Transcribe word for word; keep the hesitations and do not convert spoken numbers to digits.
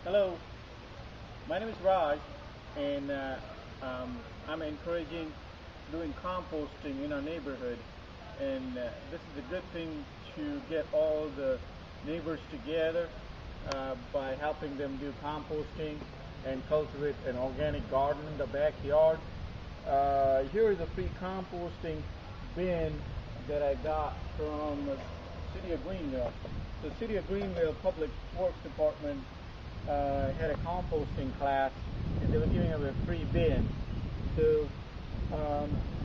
Hello, my name is Raj, and uh, um, I'm encouraging doing composting in our neighborhood. And uh, this is a good thing to get all the neighbors together uh, by helping them do composting and cultivate an organic garden in the backyard. Uh, here is a free composting bin that I got from the City of Greenville. The City of Greenville Public Works Department uh, had a composting class, and they were giving away a free bin. So um,